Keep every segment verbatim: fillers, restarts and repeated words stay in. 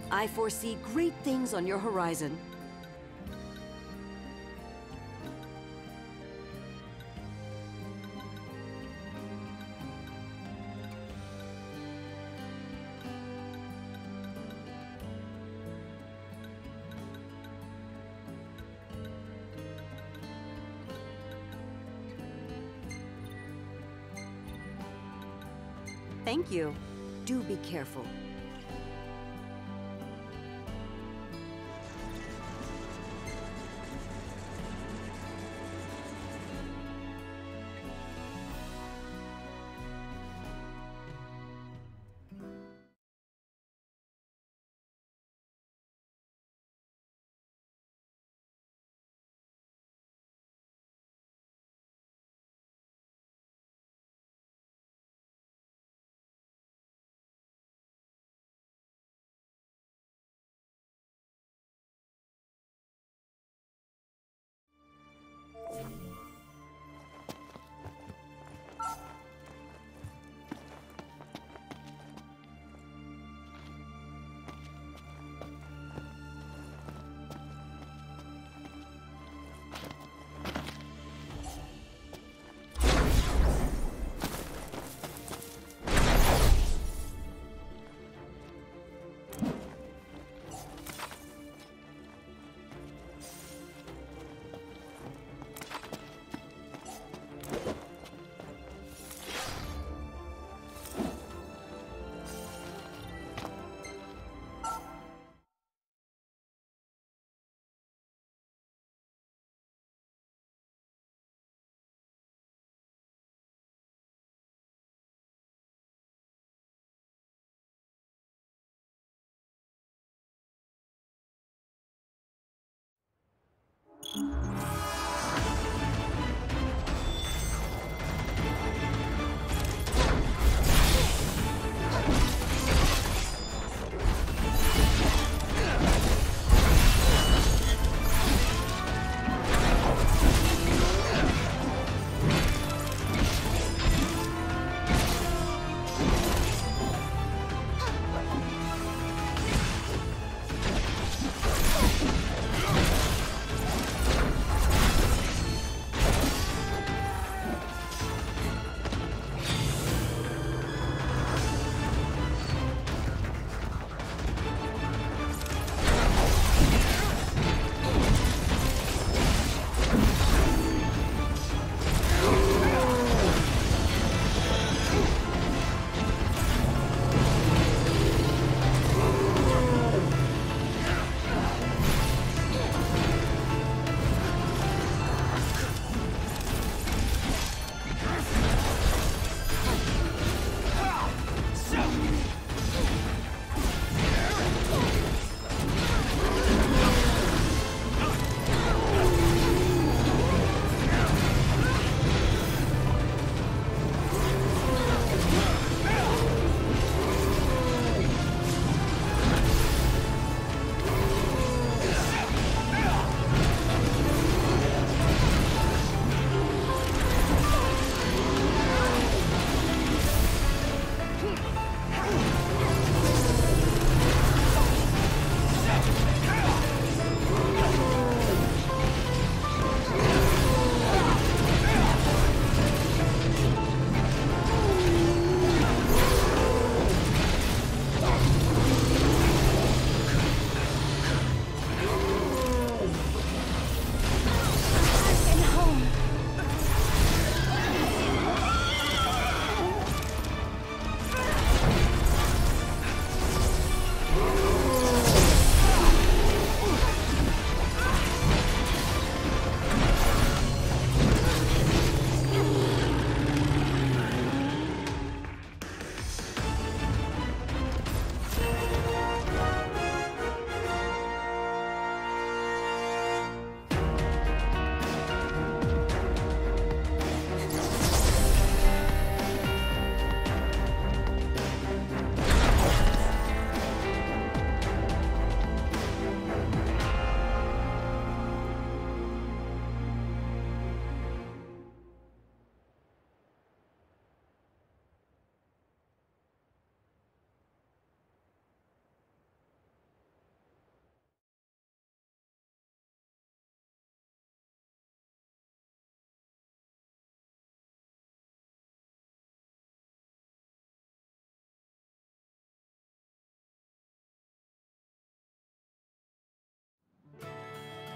I foresee great things on your horizon. Thank you. Do be careful.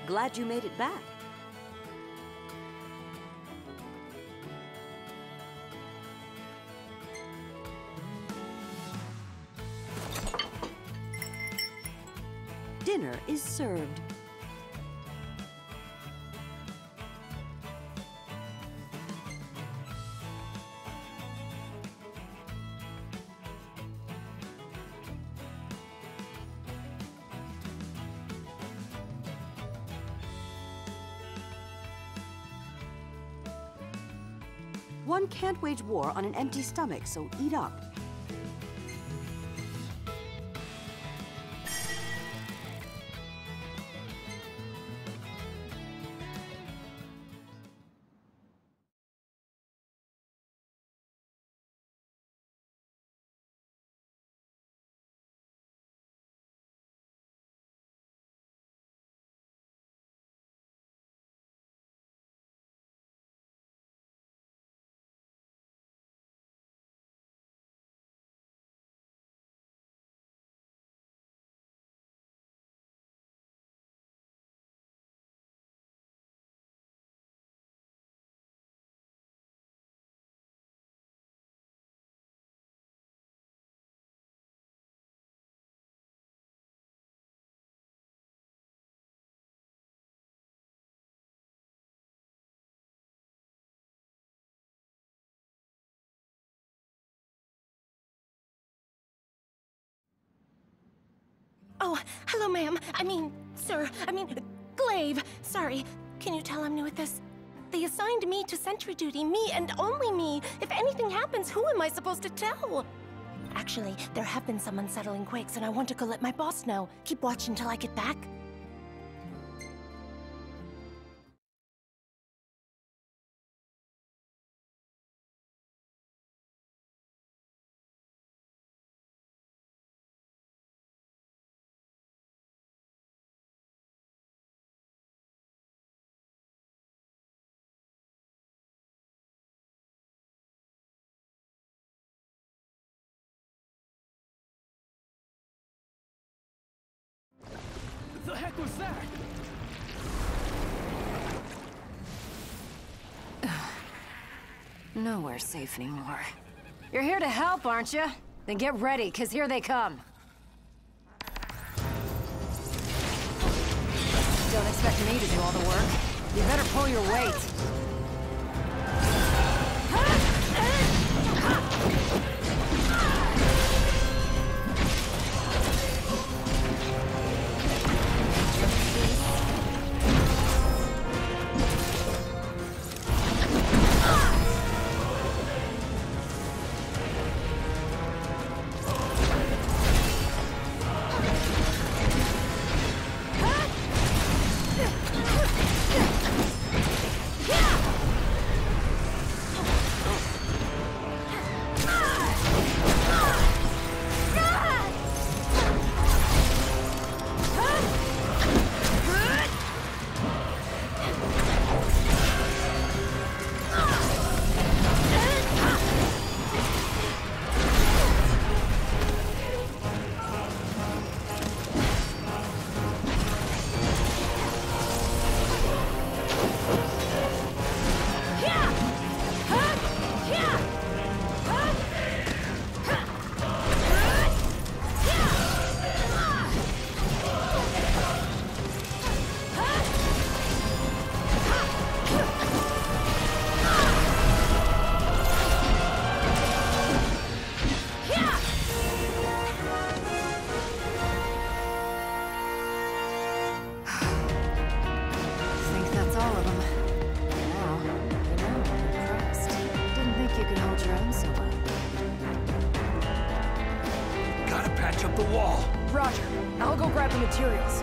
Glad you made it back. Dinner is served. One can't wage war on an empty stomach, so eat up. Oh, hello, ma'am. I mean, sir. I mean, Glaive. Sorry. Can you tell I'm new at this? They assigned me to sentry duty, me and only me. If anything happens, who am I supposed to tell? Actually, there have been some unsettling quakes, and I want to go let my boss know. Keep watch until I get back. The heck was that? Nowhere safe anymore. You're here to help, aren't you? Then get ready, cause here they come. Don't expect me to do all the work. You better pull your weight. Patch up the wall. Roger. I'll go grab the materials.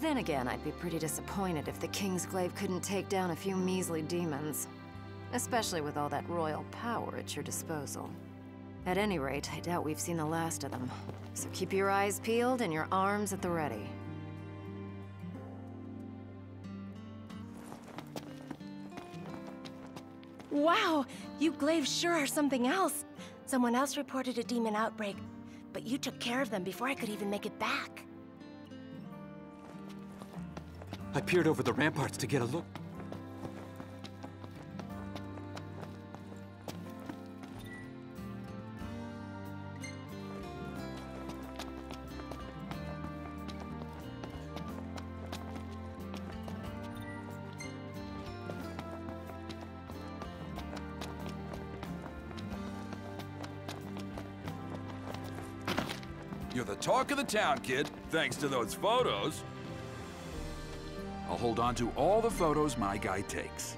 Then again, I'd be pretty disappointed if the Kingsglaive couldn't take down a few measly demons. Especially with all that royal power at your disposal. At any rate, I doubt we've seen the last of them. So keep your eyes peeled and your arms at the ready. Wow, you glaives sure are something else. Someone else reported a demon outbreak, but you took care of them before I could even make it back. I peered over the ramparts to get a look. You're the talk of the town, kid, thanks to those photos. I'll hold on to all the photos my guy takes.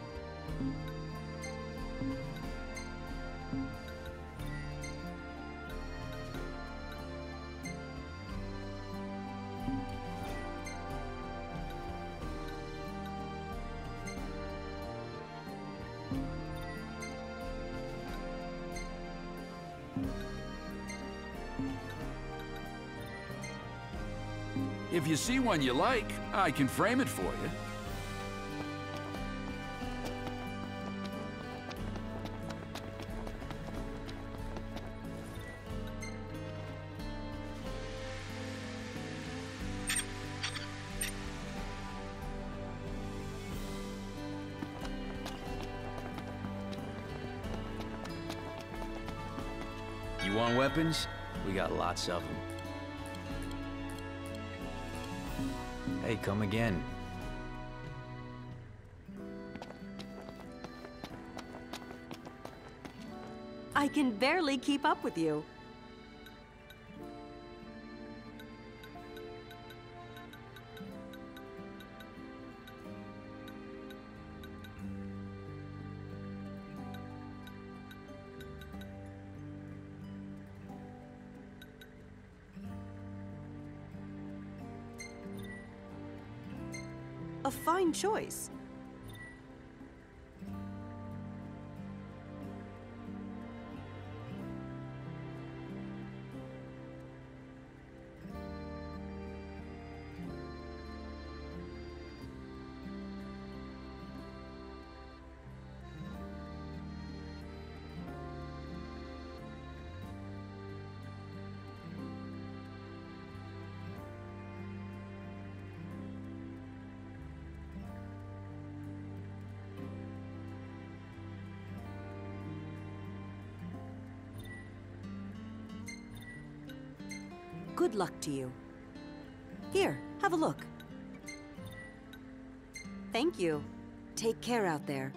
If you see one you like, I can frame it for you. You want weapons? We got lots of them. Hey, come again. I can barely keep up with you. A fine choice. Good luck to you. Here, have a look. Thank you. Take care out there.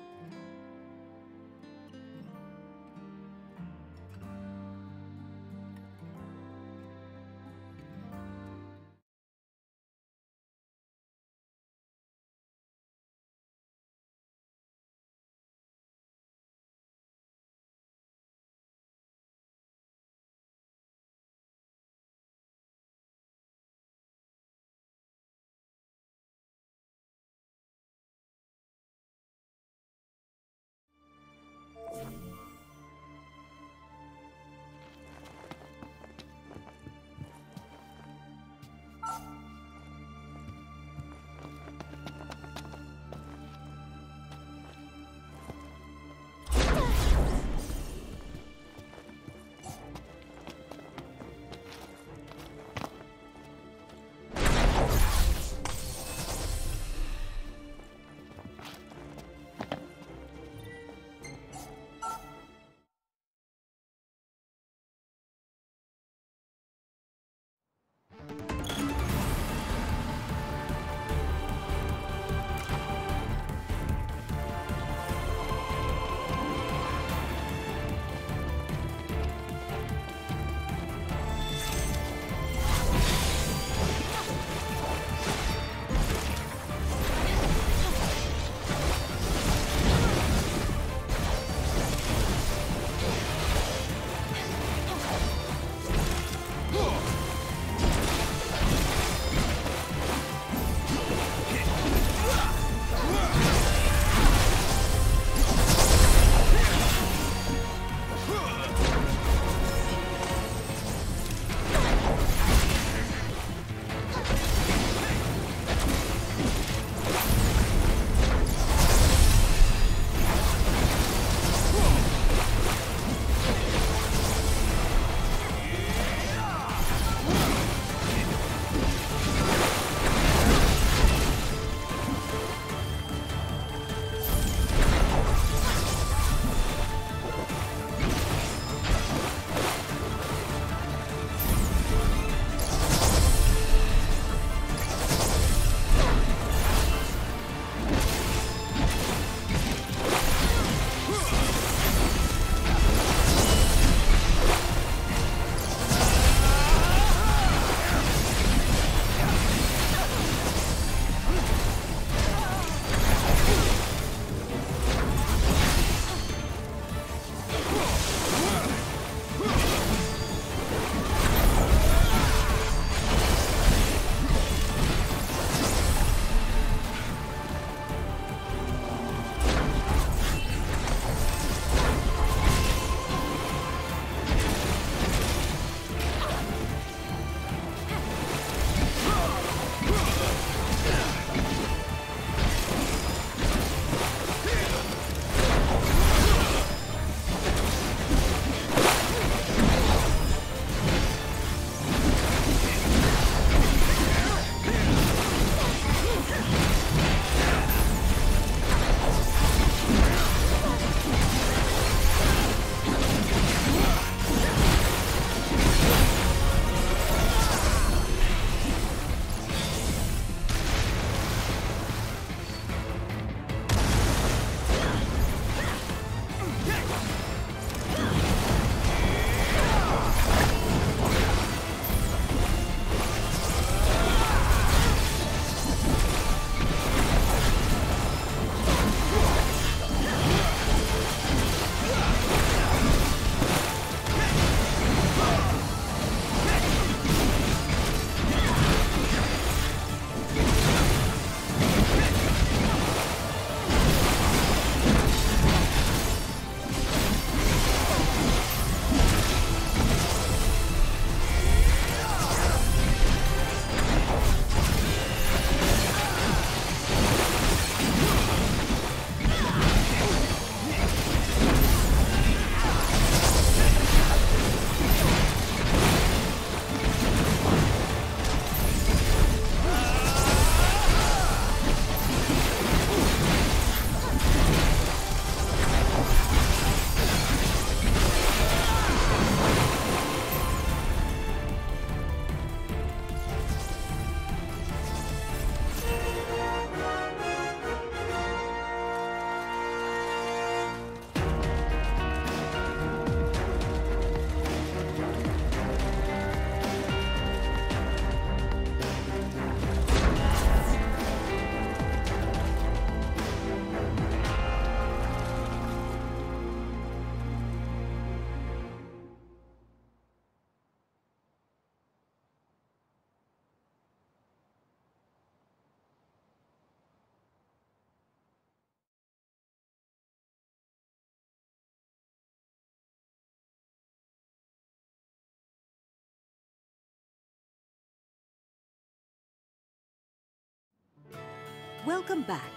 Welcome back.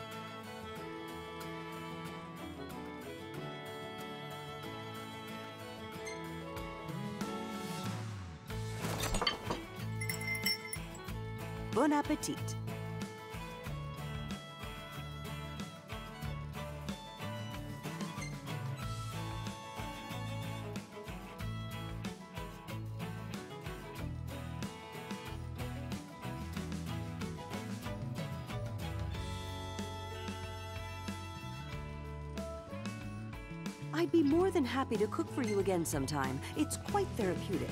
Bon appetit. I'd be more than happy to cook for you again sometime. It's quite therapeutic.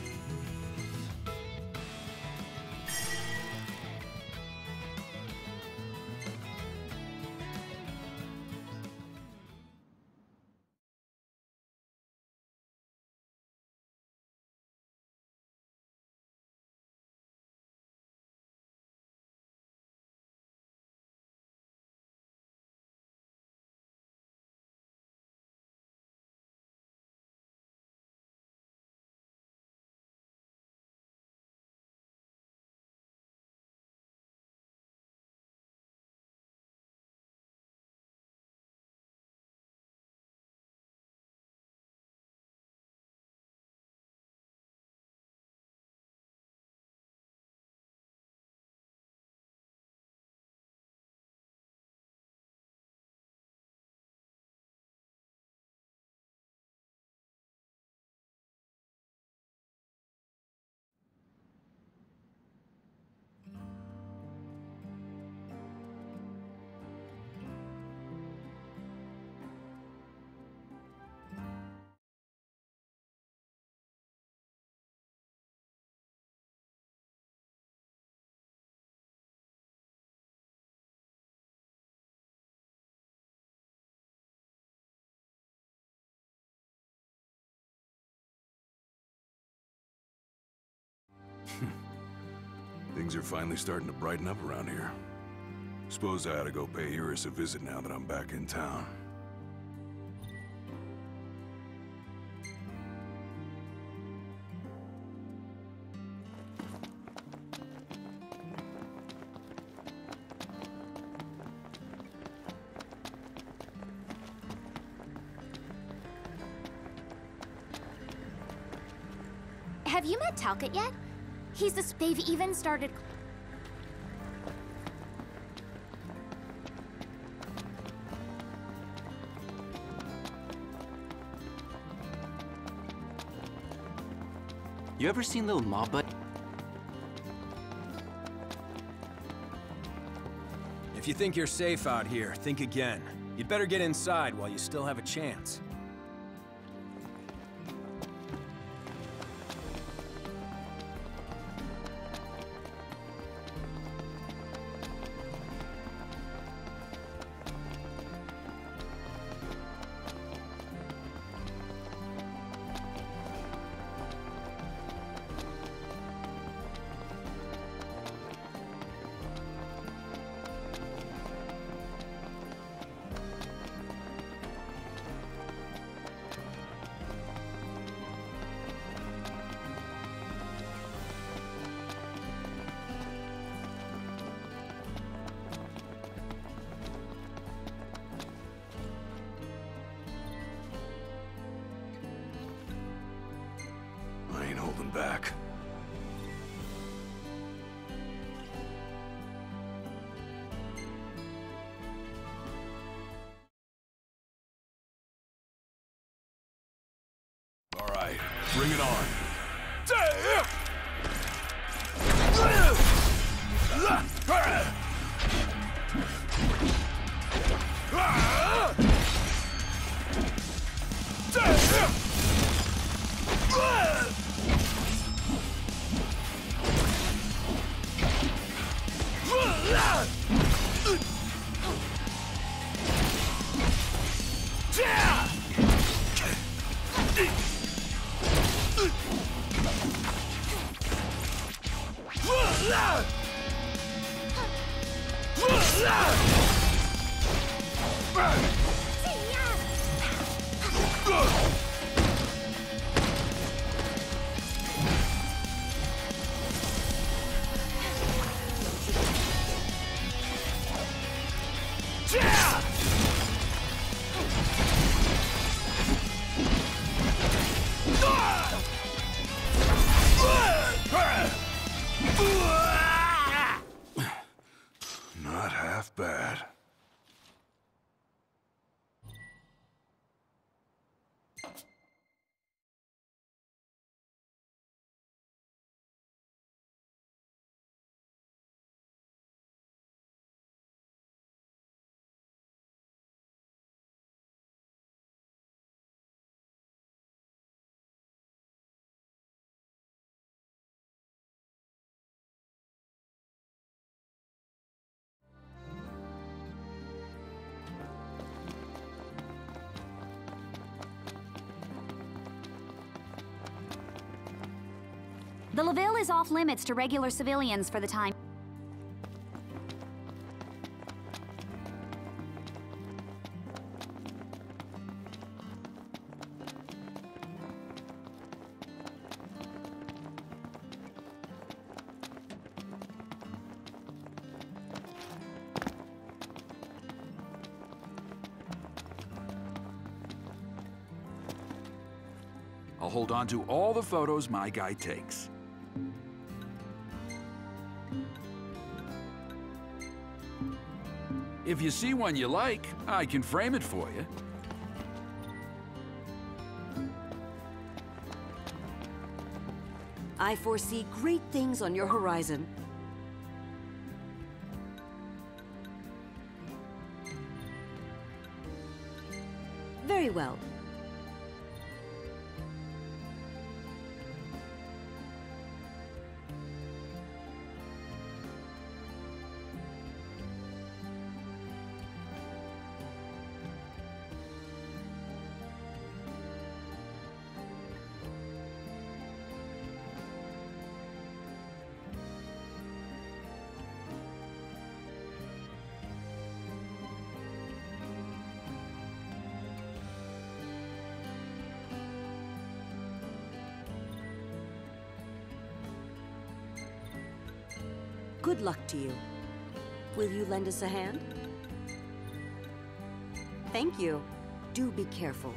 Things are finally starting to brighten up around here. Suppose I ought to go pay Iris a visit now that I'm back in town. Have you met Talcott yet? He's the... They've even started... You ever seen little mob butt? If you think you're safe out here, think again. You'd better get inside while you still have a chance. I ain't holding back. All right, bring it on. is off limits to regular civilians for the time. I'll hold on to all the photos my guy takes. If you see one you like, I can frame it for you. I foresee great things on your horizon. Very well. Good luck to you. Will you lend us a hand? Thank you. Do be careful.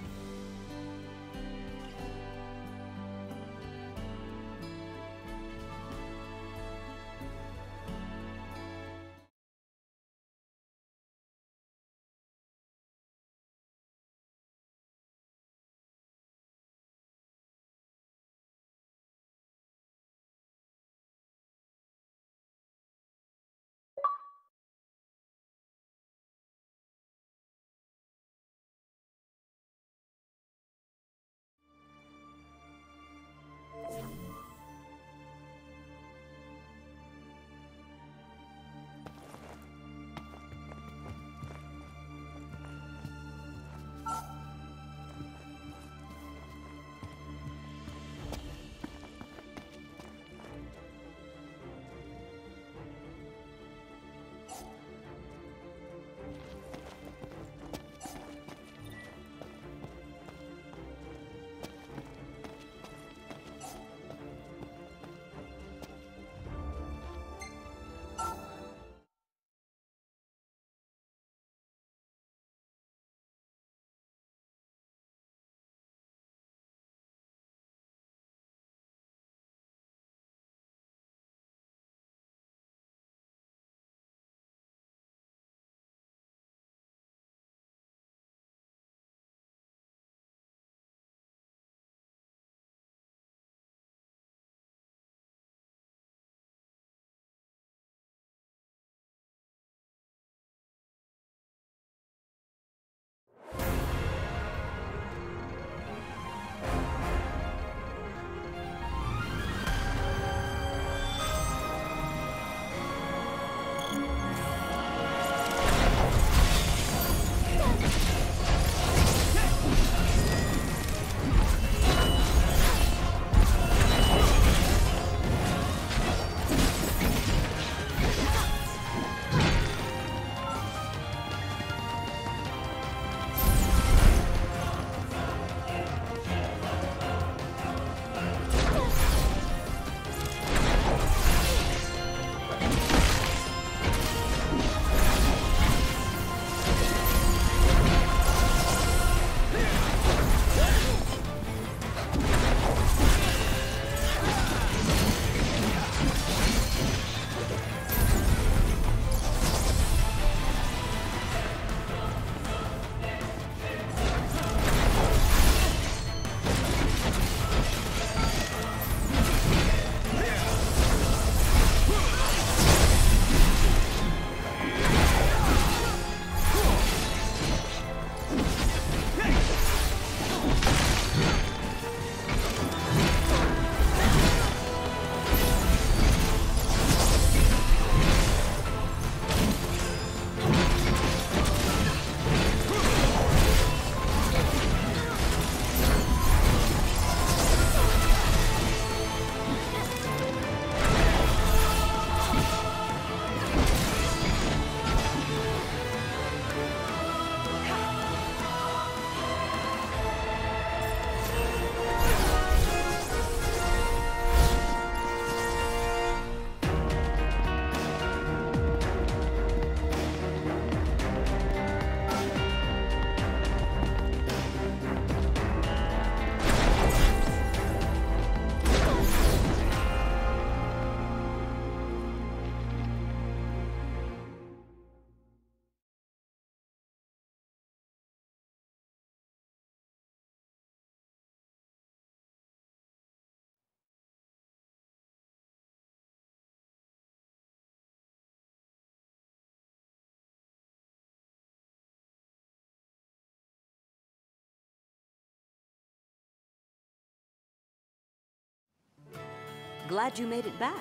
glad you made it back.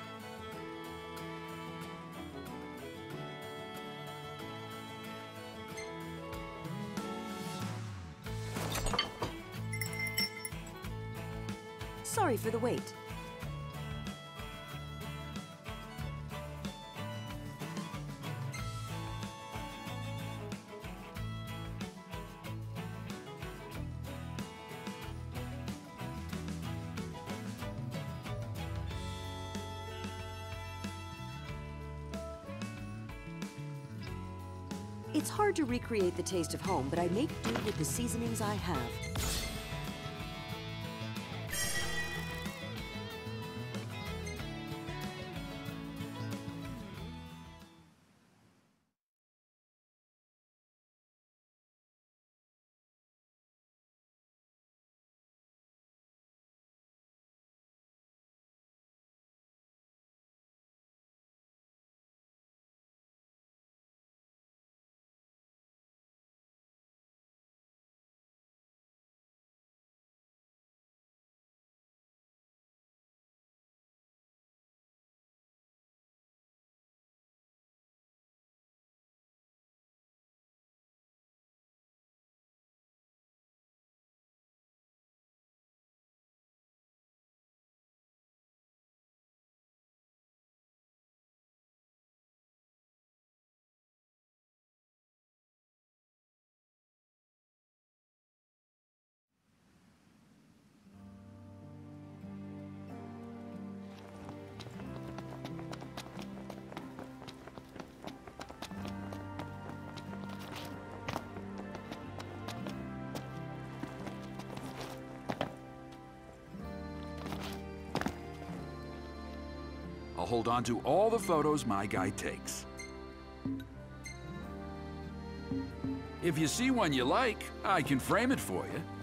Sorry for the wait. It's hard to recreate the taste of home, but I make do with the seasonings I have. I'll hold on to all the photos my guy takes. If you see one you like, I can frame it for you.